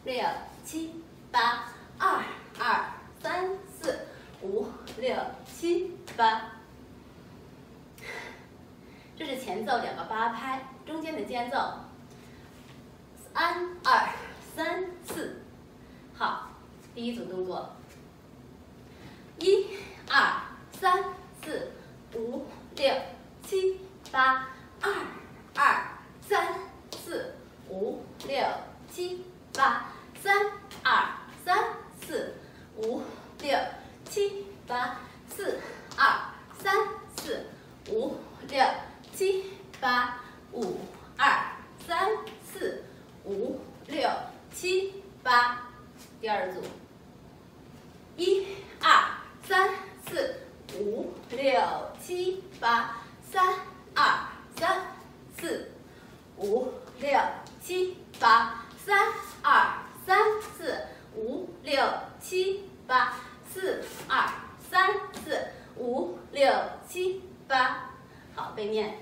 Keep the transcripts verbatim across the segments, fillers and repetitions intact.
六七八，二二三四五六七八。这是前奏两个八拍，中间的间奏，三二三四。好，第一组动作，一二三四五六七八，二二三四五六七八，三二三四五六七八，四二三四五六七八，五二三四五六七八。第二组，一二三四五六七八，三二三四五六七八，三二三四五六七八，四二三四五六七八。好，背面，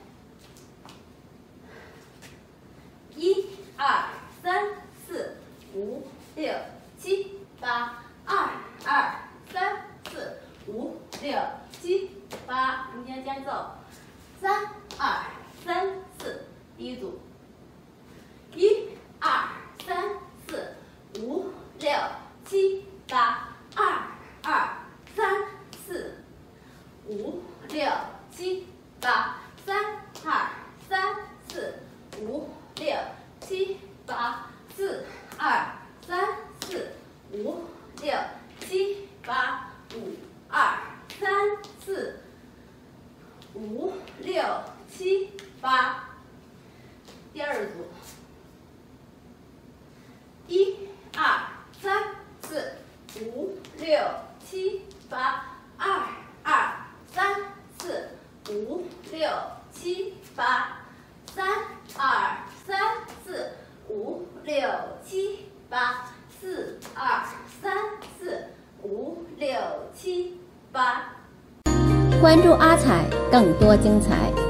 一二三四五六七八，二二三四五六七八，中间间奏，三二三四。第一组，一二三四五六七八，二二三四五六七八，三二三四五六七八，四二三四五六七八，五二三四五六七八。第二组，一二三四五六七八，二二三四五六七八，三二三四五六七八，四二三四五六七八。 关注阿彩，更多精彩。